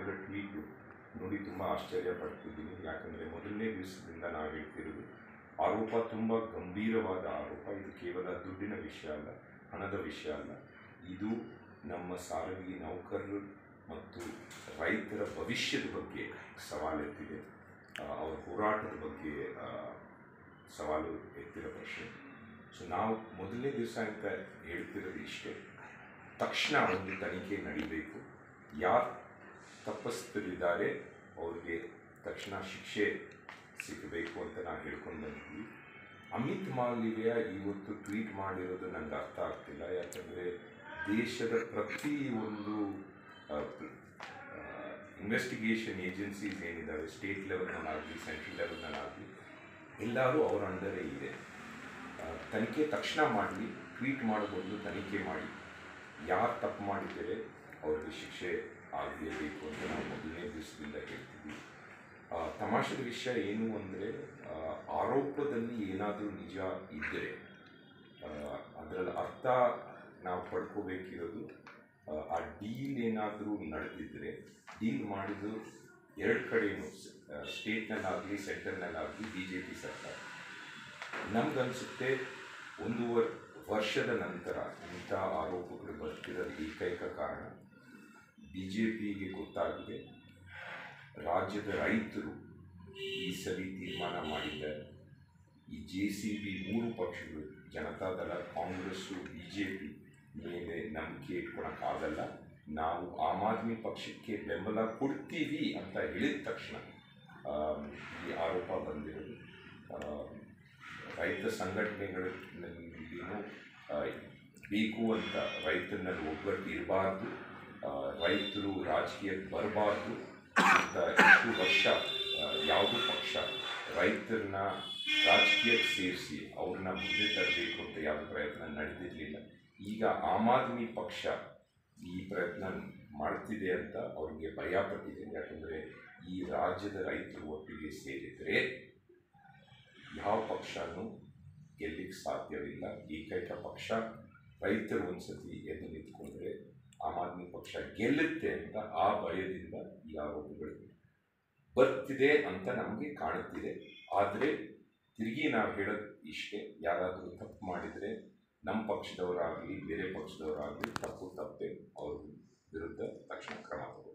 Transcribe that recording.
ಮಾಡಿದ ಟ್ವೀಟು ನೋಡಿ ತುಂಬ ಆಶ್ಚರ್ಯ ಪಡ್ತಿದ್ದೀನಿ. ಯಾಕಂದರೆ ಮೊದಲನೇ ದಿವಸದಿಂದ ನಾವು ಹೇಳ್ತಿರೋದು ಆರೋಪ ತುಂಬ ಗಂಭೀರವಾದ ಆರೋಪ. ಇದು ಕೇವಲ ದುಡ್ಡಿನ ವಿಷಯ ಅಲ್ಲ, ಹಣದ ವಿಷಯ ಅಲ್ಲ. ಇದು ನಮ್ಮ ಸಾರಿಗೆ ನೌಕರರು ಮತ್ತು ರೈತರ ಭವಿಷ್ಯದ ಬಗ್ಗೆ ಸವಾಲೆತ್ತಿದೆ. ಅವರ ಹೋರಾಟದ ಬಗ್ಗೆ ಸವಾಲು ಎತ್ತಿರೋ ಪ್ರಶ್ನೆ. ಸೊ ನಾವು ಮೊದಲನೇ ದಿವಸ ಅಂತ ಹೇಳ್ತಿರೋದು ಇಷ್ಟೇ, ತಕ್ಷಣ ಒಂದು ತನಿಖೆ ನಡೀಬೇಕು. ಯಾರು ತಪ್ಪಿಸ್ತರಿದ್ದಾರೆ ಅವ್ರಿಗೆ ತಕ್ಷಣ ಶಿಕ್ಷೆ ಸಿಗಬೇಕು ಅಂತ ನಾವು ಹೇಳ್ಕೊಂಡು ಬಂದಿದ್ವಿ. ಅಮಿತ್ ಮಾಲ್ವಿಯ ಇವತ್ತು ಟ್ವೀಟ್ ಮಾಡಿರೋದು ನನಗೆ ಅರ್ಥ ಆಗ್ತಿಲ್ಲ. ಯಾಕಂದರೆ ದೇಶದ ಪ್ರತಿಯೊಂದು ಇನ್ವೆಸ್ಟಿಗೇಷನ್ ಏಜೆನ್ಸೀಸ್ ಏನಿದ್ದಾವೆ, ಸ್ಟೇಟ್ ಲೆವೆಲ್ನಲ್ಲಾಗಲಿ ಸೆಂಟ್ರಲ್ ಲೆವೆಲ್ನಲ್ಲಾಗಲಿ, ಎಲ್ಲರೂ ಅವರ ಅಂಡರೇ ಇದೆ. ತನಿಖೆ ತಕ್ಷಣ ಮಾಡಲಿ, ಟ್ವೀಟ್ ಮಾಡೋದು ತನಿಖೆ ಮಾಡಿ, ಯಾರು ತಪ್ಪು ಮಾಡಿದರೆ ಅವ್ರಿಗೆ ಶಿಕ್ಷೆ ಆಗಲೇಬೇಕು ಅಂತ ನಾವು ಮೊದಲನೇ ದಿವಸದಿಂದ ಹೇಳ್ತೀವಿ. ತಮಾಷೆದ ವಿಷಯ ಏನು ಅಂದರೆ, ಆರೋಪದಲ್ಲಿ ಏನಾದರೂ ನಿಜ ಇದ್ದರೆ ಅದರಲ್ಲಿ ಅರ್ಥ ನಾವು ಪಡ್ಕೋಬೇಕಿರೋದು, ಆ ಡೀಲ್ ಏನಾದರೂ ನಡೆದಿದ್ದರೆ, ಡೀಲ್ ಮಾಡಿದ್ದು ಎರಡು ಕಡೆಯೂ, ಸ್ಟೇಟ್ನಲ್ಲಾಗಲಿ ಸೆಂಟರ್ನಲ್ಲಾಗಲಿ BJP ಸರ್ಕಾರ. ನಮಗನ್ಸುತ್ತೆ 1.5 ವರ್ಷದ ನಂತರ ಇಂಥ ಆರೋಪಗಳು ಬರ್ತಿರೋದು ಏಕೈಕ ಕಾರಣ BJPಗೆ ಗೊತ್ತಾಗಿದೆ ರಾಜ್ಯದ ರೈತರು ಈ ಸರಿ ತೀರ್ಮಾನ ಮಾಡಿದ್ದಾರೆ. ಈ JCB 3 ಪಕ್ಷಗಳು, ಜನತಾದಳ, ಕಾಂಗ್ರೆಸ್ಸು, BJP ಮೇಲೆ ನಂಬಿಕೆ ಇಟ್ಕೊಳಕ್ಕಾಗಲ್ಲ. ನಾವು ಆಮ್ ಆದ್ಮಿ ಪಕ್ಷಕ್ಕೆ ಬೆಂಬಲ ಕೊಡ್ತೀವಿ ಅಂತ ಹೇಳಿದ ತಕ್ಷಣ ಈ ಆರೋಪ ಬಂದಿರೋದು. ರೈತ ಸಂಘಟನೆಗಳಲ್ಲಿನೂ ಬೇಕು ಅಂತ ರೈತರಲ್ಲಿ ಒಗ್ಗಟ್ಟು ಇರಬಾರ್ದು, ರೈತರು ರಾಜಕೀಯಕ್ಕೆ ಬರಬಾರ್ದು ಅಂತ ಇಷ್ಟು ವರ್ಷ ಯಾವುದೂ ಪಕ್ಷ ರೈತರನ್ನ ರಾಜಕೀಯಕ್ಕೆ ಸೇರಿಸಿ ಅವ್ರನ್ನ ಮುಂದೆ ತರಬೇಕು ಅಂತ ಯಾವುದೇ ಪ್ರಯತ್ನ ನಡೆದಿರಲಿಲ್ಲ. ಈಗ ಆಮ್ ಆದ್ಮಿ ಪಕ್ಷ ಈ ಪ್ರಯತ್ನ ಮಾಡ್ತಿದೆ ಅಂತ ಅವ್ರಿಗೆ ಭಯ ಪಟ್ಟಿದೆ. ಯಾಕಂದರೆ ಈ ರಾಜ್ಯದ ರೈತರು ಒಟ್ಟಿಗೆ ಸೇರಿದರೆ ಯಾವ ಪಕ್ಷನೂ ಗೆಲ್ಲಿಕ್ಕೆ ಸಾಧ್ಯವಿಲ್ಲ. ಏಕೈಕ ಪಕ್ಷ ರೈತರು ಒಂದು ಸತಿ ಎದ್ದು ನಿಂತ್ಕೊಂಡ್ರೆ ಆಮ್ ಆದ್ಮಿ ಪಕ್ಷ ಗೆಲ್ಲುತ್ತೆ ಅಂತ ಆ ಭಯದಿಂದ ಈ ಆರೋಪಗಳು ಬರ್ತಿದೆ ಅಂತ ನಮಗೆ ಕಾಣುತ್ತಿದೆ. ಆದರೆ ತಿರುಗಿ ನಾವು ಹೇಳೋದು ಇಷ್ಟೇ, ಯಾರಾದರೂ ತಪ್ಪು ಮಾಡಿದರೆ ನಮ್ಮ ಪಕ್ಷದವರಾಗಲಿ ಬೇರೆ ಪಕ್ಷದವರಾಗಲಿ ತಪ್ಪೇ ಅವ್ರ ವಿರುದ್ಧ ತಕ್ಷಣ ಕ್ರಮ ತಗೋಬೇಕು.